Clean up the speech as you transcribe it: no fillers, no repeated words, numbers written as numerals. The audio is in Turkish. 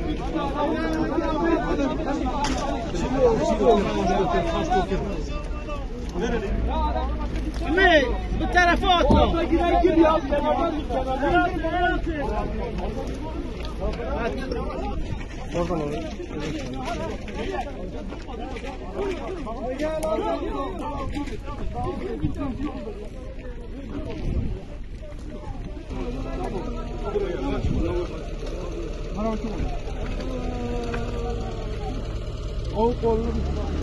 Emre, bu tarafa atla. Oradan olur. O kolunu